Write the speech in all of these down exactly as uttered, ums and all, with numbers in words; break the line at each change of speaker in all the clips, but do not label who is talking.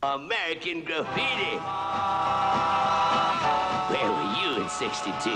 American Graffiti. Where were you in sixty-two?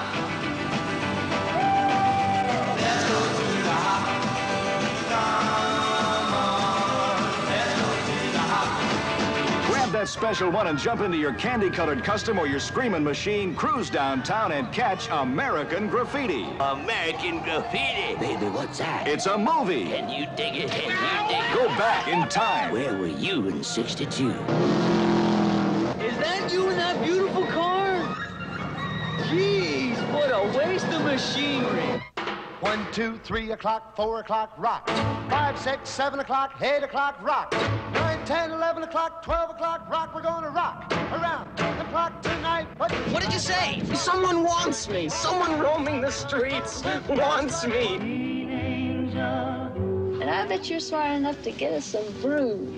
Grab that special one and jump into your candy-colored custom or your screaming machine, cruise downtown and catch American Graffiti.
American Graffiti. Baby, what's that?
It's a movie.
Can you dig it? Can you dig it?
Go back in time.
Where were you in sixty-two?
Is that you in that beautiful car? Jeez, what a waste of machinery.
One, two, three o'clock, four o'clock, rock. Five, six, seven o'clock, eight o'clock, rock. Nine, ten, eleven o'clock, twelve o'clock, rock. We're gonna rock around the clock tonight. What,
what did you say? Someone wants me. Someone roaming the streets wants me.
And I bet you're smart enough to get us some brew.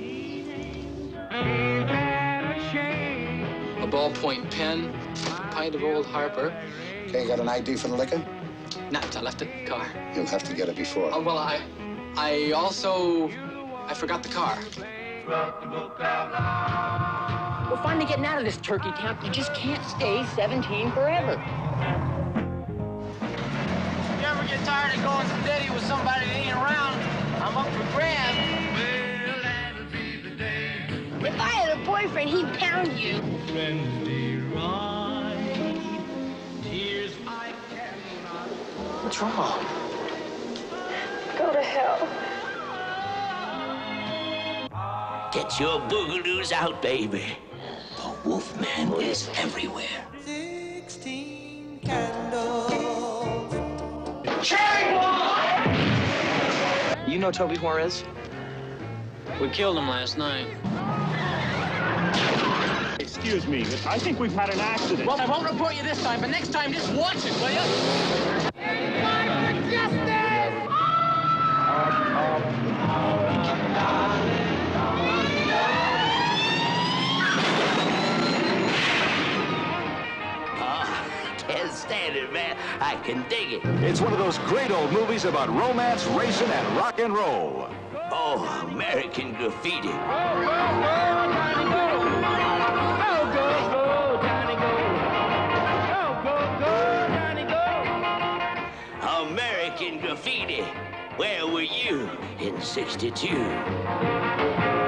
A ballpoint pen, a pint of Old Harper.
Okay, you got an I D for the liquor?
Nah, I left it in the car.
You'll have to get it before.
Oh, well, I... I also... I forgot the car.
We're finally getting out of this turkey camp. You just can't stay seventeen forever.
If you ever get tired of going steady with somebody that ain't around, I'm up for grabs.
If I had a boyfriend, he'd pound you.
What's wrong?
Go to hell.
Get your boogaloos out, baby. The Wolfman is everywhere.
Sixteen candles.
You know Toby Juarez?
We killed him last night.
Excuse me, I think we've had an accident.
Well, I won't report you this time, but next time just watch it, will you?
Can't stand it, man. I can dig it.
It's one of those great old movies about romance, racing, and rock and roll.
Oh, American Graffiti. American Graffiti. Where were you in sixty-two?